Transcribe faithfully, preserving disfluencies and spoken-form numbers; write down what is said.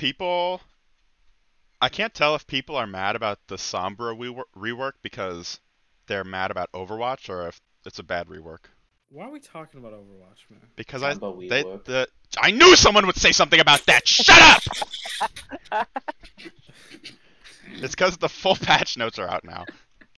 people, I can't tell if people are mad about the Sombra rework rework because they're mad about Overwatch or if it's a bad rework. Why are we talking about Overwatch, man? Because I Sombra they Wework. the I knew someone would say something about that. Shut up! It's because the full patch notes are out now.